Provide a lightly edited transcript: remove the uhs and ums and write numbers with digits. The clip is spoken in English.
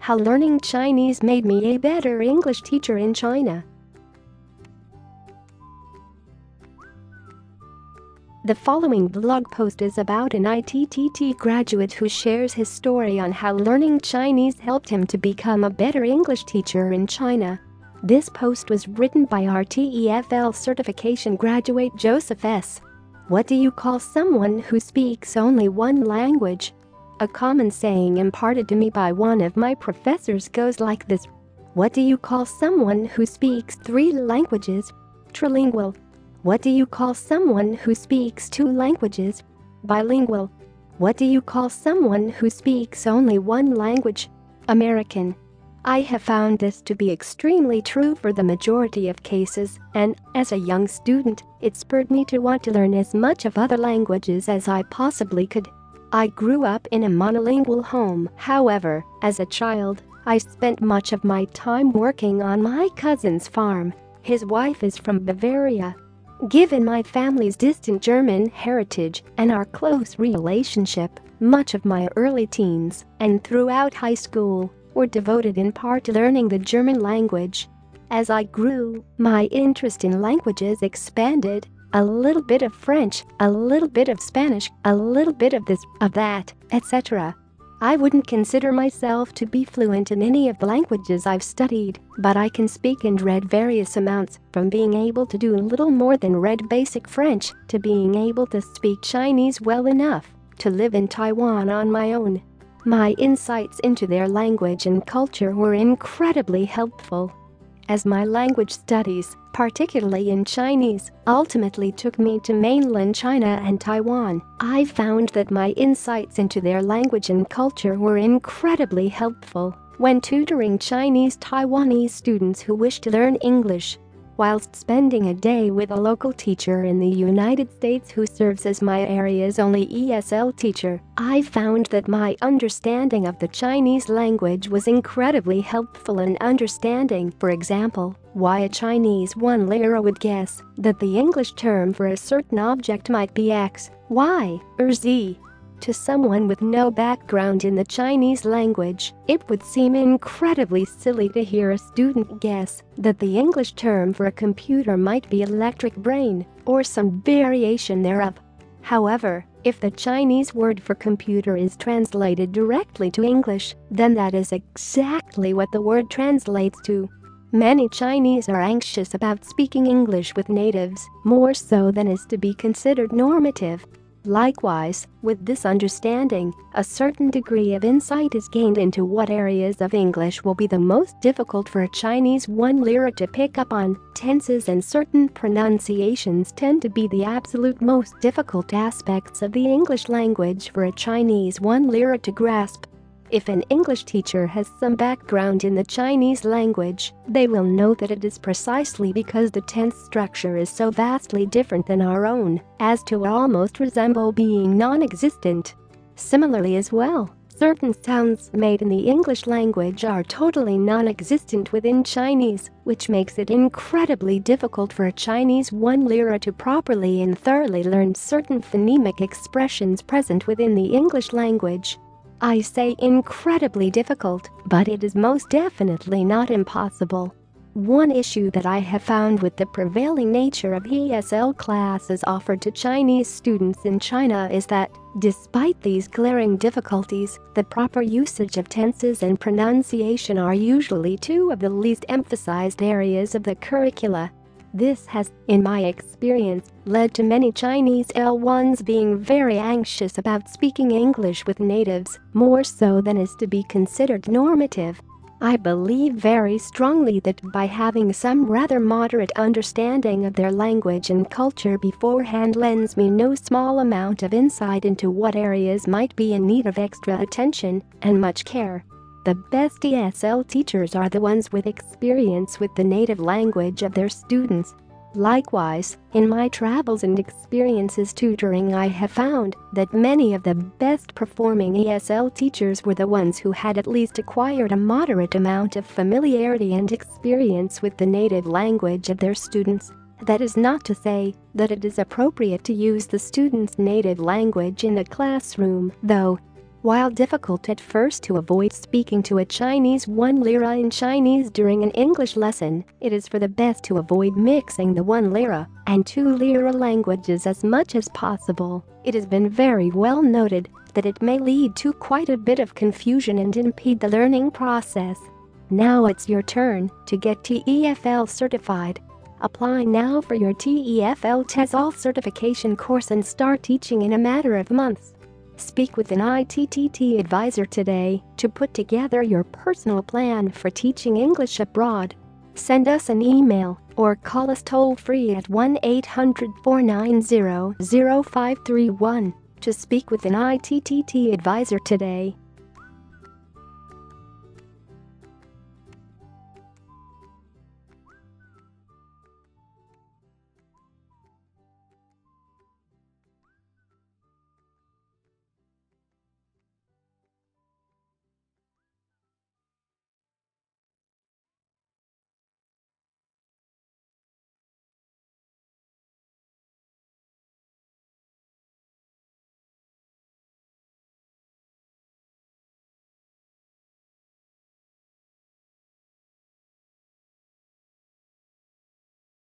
How learning Chinese made me a better English teacher in China. The following blog post is about an ITTT graduate who shares his story on how learning Chinese helped him to become a better English teacher in China. This post was written by our TEFL certification graduate Joseph S. What do you call someone who speaks only one language? A common saying imparted to me by one of my professors goes like this. What do you call someone who speaks 3 languages? Trilingual. What do you call someone who speaks 2 languages? Bilingual. What do you call someone who speaks only one language? American. I have found this to be extremely true for the majority of cases, and, as a young student, it spurred me to want to learn as much of other languages as I possibly could. I grew up in a monolingual home. However, as a child, I spent much of my time working on my cousin's farm. His wife is from Bavaria. Given my family's distant German heritage and our close relationship, much of my early teens and throughout high school were devoted in part to learning the German language. As I grew, my interest in languages expanded. A little bit of French, a little bit of Spanish, a little bit of this, of that, etc. I wouldn't consider myself to be fluent in any of the languages I've studied, but I can speak and read various amounts, from being able to do little more than read basic French to being able to speak Chinese well enough to live in Taiwan on my own. My insights into their language and culture were incredibly helpful. As my language studies, particularly in Chinese, ultimately took me to mainland China and Taiwan, I found that my insights into their language and culture were incredibly helpful when tutoring Chinese Taiwanese students who wish to learn English. Whilst spending a day with a local teacher in the United States who serves as my area's only ESL teacher, I found that my understanding of the Chinese language was incredibly helpful in understanding, for example, why a Chinese 1 lira would guess that the English term for a certain object might be X, Y, or Z. To someone with no background in the Chinese language, it would seem incredibly silly to hear a student guess that the English term for a computer might be electric brain, or some variation thereof. However, if the Chinese word for computer is translated directly to English, then that is exactly what the word translates to. Many Chinese are anxious about speaking English with natives, more so than is to be considered normative. Likewise, with this understanding, a certain degree of insight is gained into what areas of English will be the most difficult for a Chinese 1 lira to pick up on. Tenses and certain pronunciations tend to be the absolute most difficult aspects of the English language for a Chinese 1 lira to grasp. If an English teacher has some background in the Chinese language, they will know that it is precisely because the tense structure is so vastly different than our own as to almost resemble being non-existent. Similarly as well, certain sounds made in the English language are totally non-existent within Chinese, which makes it incredibly difficult for a Chinese 1 lira to properly and thoroughly learn certain phonemic expressions present within the English language. I say incredibly difficult, but it is most definitely not impossible. One issue that I have found with the prevailing nature of ESL classes offered to Chinese students in China is that, despite these glaring difficulties, the proper usage of tenses and pronunciation are usually 2 of the least emphasized areas of the curricula. This has, in my experience, led to many Chinese L1s being very anxious about speaking English with natives, more so than is to be considered normative. I believe very strongly that by having some rather moderate understanding of their language and culture beforehand lends me no small amount of insight into what areas might be in need of extra attention and much care. The best ESL teachers are the ones with experience with the native language of their students. Likewise, in my travels and experiences tutoring, I have found that many of the best performing ESL teachers were the ones who had at least acquired a moderate amount of familiarity and experience with the native language of their students. That is not to say that it is appropriate to use the student's native language in the classroom, though. While difficult at first to avoid speaking to a Chinese 1 lira in Chinese during an English lesson, it is for the best to avoid mixing the 1 lira and 2 lira languages as much as possible. It has been very well noted that it may lead to quite a bit of confusion and impede the learning process. Now it's your turn to get TEFL certified. Apply now for your TEFL TESOL certification course and start teaching in a matter of months. Speak with an ITTT advisor today to put together your personal plan for teaching English abroad. Send us an email or call us toll-free at 1-800-490-0531 to speak with an ITTT advisor today.